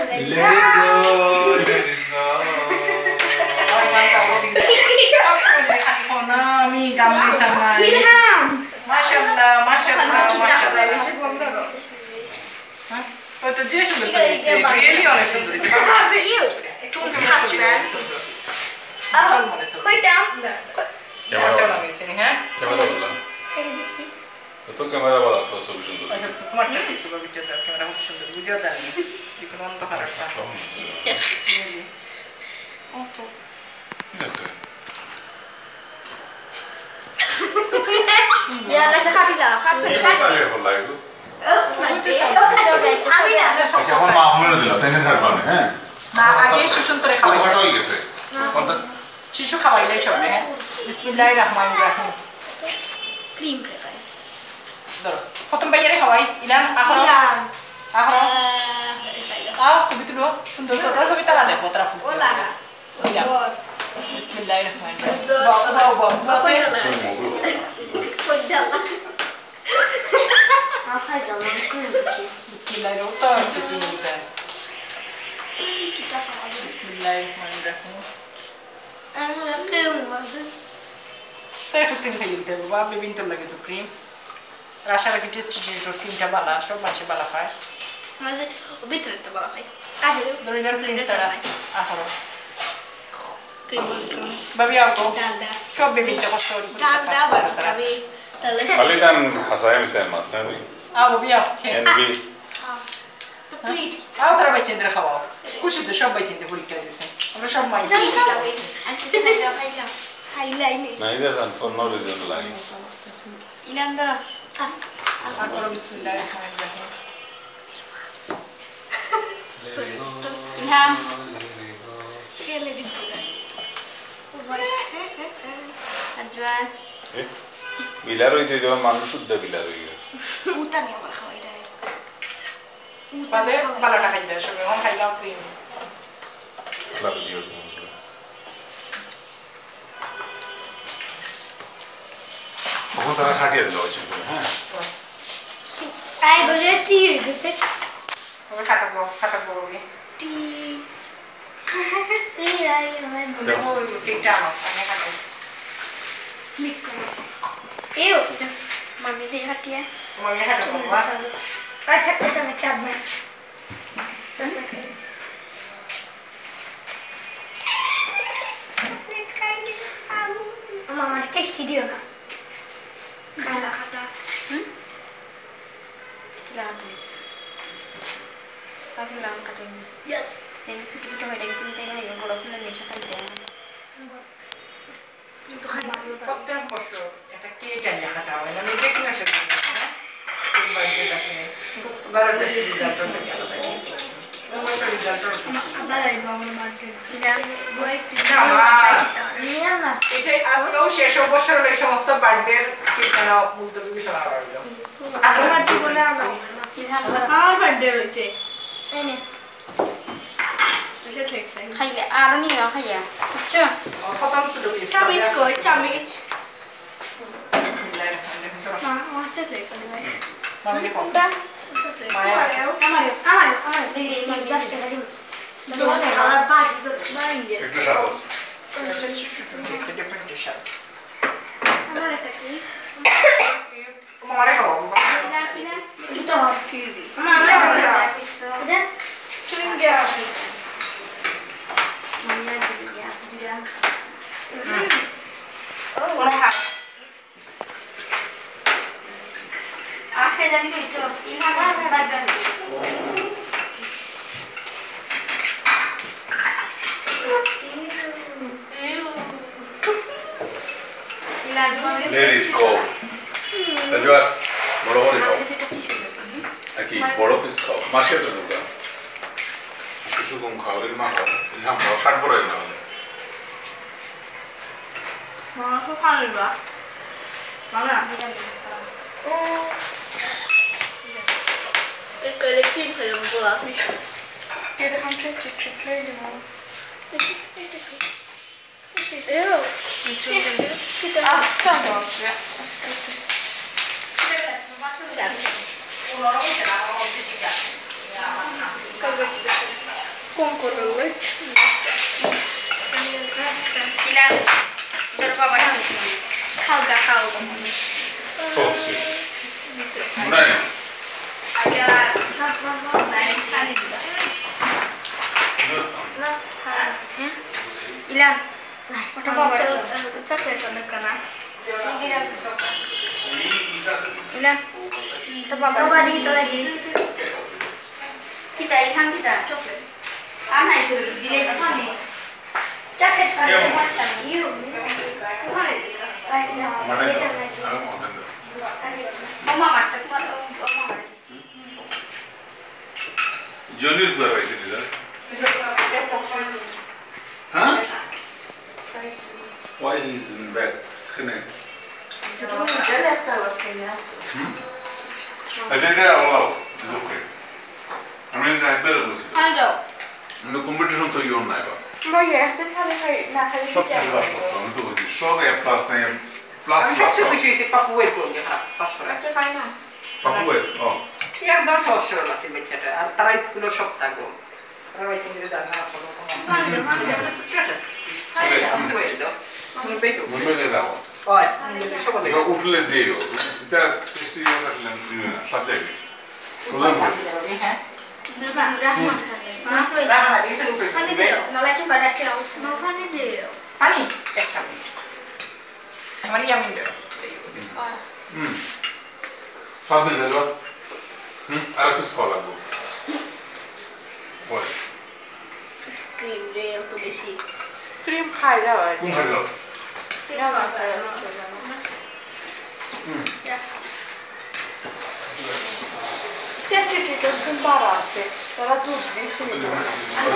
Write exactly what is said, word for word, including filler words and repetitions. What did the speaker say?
Let it go, let it go. Konami kami tamai. Mashallah, mashallah, mashallah. But the dish was really honest. How about you? Touch man. Oh, put down. Camera wala. तो camera वाला तो सब सुंदर है তোমার test তো video দাও camera খুব সুন্দর ভিডিও দাও দেখুন অন্ধ কালার সাথে ও তো ওকে يلا شخاتي لا خلاص আরে والله গো আমি না আচ্ছা আমার মা হলো দিল টেনশন করবে না হ্যাঁ না আগে শিশু তোরে খাওয়াই কত হয়ে গেছে শিশু খাওয়াইলে সব হ্যাঁ বিসমিল্লাহির রহমানির রহিম ক্রিম খাই ধরো প্রথম বাইরে খাওয়াই ইলান আখরো আখরো আও ছবি তুলো সুন্দর তো ছবি তালা দেখো তারা ফুল ওলা ইলান বিসমিল্লাহির রহমানির রহিম বাও বাও বাও বাও কই দাও আখাই দাও বিসমিল্লাহির রহমানির রহিম বিসমিল্লাহির রহমানির রহিম আমরা কেউ বলতে তাই তো ক্রিম খাই দিতে বাবা বেবিন তো লাগে তো ক্রিম রাশার কি টেস্ট দিয়ে তো ক্রিমটা বালা সব মাছে বালা খায় মাঝে ভিতরে তো বালা খাই কাছে দড়িটার ক্রিম ছাড়া আহরো ক্রিম বাবি আগো ডালডা সব বেবিনটা কষ্ট করে ডালডা বাটাবে তাহলে খালি দান হাসায় মিশায় মাত না রে আও বাবি আও এনবি তো প্লিজ আও তারা বাইচেন্দ্র খাওয়াও খুশি তো সব বাইচেন্দ্র পরীক্ষা দিছে আমরা সব মাই আজকে তো না খাইলাম হাইলাইনে না ইদা জান ফর নো রিজন লাগে ইলান ধরো আখরো বিসমিল্লাহির রহমানির রহিম ইলহাম খেলে দিতে আজওয়ান বিলার হইতে দেওয়া মানুষ শুদ্ধ বিলার হয়ে গেছে উতা নিয়ে আমার খাওয়াই দেয় বাদে বালাটা খাইলে সব এখন খাইলাম ক্রিম লাভ দিও তখন তারা খাটিয়ে দিল হচ্ছে হ্যাঁ আই বলে টি গেছে ওকে খাটাবো খাটাবো বাবি টি টি আই আমি বলে ও টিটা আমার আমি খাটাবো মিক করো এও মামি দিয়ে হাটিয়ে আমি খাটাবো বাবা আচ্ছা আচ্ছা আমি চাপ না মামা টেক্সট দিও না খাটা খাটা হুম কিলাম পাগলাম কাটেনি ইয়া তেন ছোট ছোট হয়ে গেছে তুমি তাই না বড় ফুলে নেশা খাইতে তো খাই মারলো সপ্তাহ বছর এটা কে জানি খাটা হয় আমি দেখি না সেটা হ্যাঁ কোন বাইরে দেখে বারোটা রেজাল্ট হয়ে গেল অবশ্যই রেজাল্ট আবার আই মামার মারতে কিনা বই না নিয়া না এটা আজকেও শেষ বছর এই সমস্ত বার্থডের ঠিকানা বলতে বিবেচনা করা হলো আমার জীবনে আমার বার্থডে রয়েছে এই নে খাইলে আরো নিও খাইয়া বুঝছো খতম ছিল পিস চামিচ কই চামিচ বিসমিল্লাহির রহমানির রহিম মা আমার সাথে করে ভাই মামনি কোনটা আমারে আমারে আমারে আমারে দেই দেই আমি দশ টাকা দিই দশ টাকা আর পাঁচ বাইঙ্গে একটু সাহস একটা ডিফারেন্ট ডিশ আমারে একটা কি মারে খাও না কিনা এটা হট চিজি আমারে আমারে এটা চুইং গিয়া মাইয়া দিয়া দিয়া ওরা খা আখে জানি কইছো ইহা বাজার Let it go. Tajwa, বড় করে খাও নাকি বড় পিস খাও মাসে তো দুটো কিছু কম খাও এর মা খাও ইলহাম খাও ষাট বড় না হলে মা তো খাইবা মামা ও এই করে কি ফেলে বলা এটা কন্ট্রাস্ট ট্রিট করে দেব এও এটা আ চাও Gracias. concorrerlo. Ilan, berbapa yang Halga halga. Oh, sì. Non è? ada Naik tadi juga. Ilan. Nah, udah bawa coklat sana kana. Ilan. Udah bawa dikit lagi. Kita ikan kita coklat. Anak itu jilid apa nih? Coklat ada macam ini. Mana itu? Aku mau tanda. Mama masak, mama masak. Johnny fuera ahí, ¿sí? Huh? Why he's in bed? Khine. Aja dia awal, oke. Amin saya beres sih. Ayo. Ini competition tuh yon naik pak. Mau ya, itu kan hari nak hari Shop sih lah, itu sih. Shop ya plus nih, plus Aku plus. tuh bisa sih papuwe pun ya, pas pula. Oke, fine. Papuwe, oh. Ya, dah sosial lah sih bicara. Antara school shop tago. Kalau itu jadi zaman apa lo? Mana, mana? Terus, saya dah papuwe do. Mau betul. Mumbai lah. Oh, ini shop Ini lagi. utle deo. Kita pasti yang nak lain subject. Kalau Depan, rahmat. Mas Roy. Rahmat, ini seru betul. Pani deo, nolaknya pada kau. Mau pani deo. Pani, eh kami. Kami yang minder. Hmm. Fadil dulu. Hmm. Aku sekolah bu. Boleh. Krim deo tu besi. Krim khai dah. Kung hari Kira apa? Hmm. Ya. Siete che tu sembarasse, sarà tutto, sì.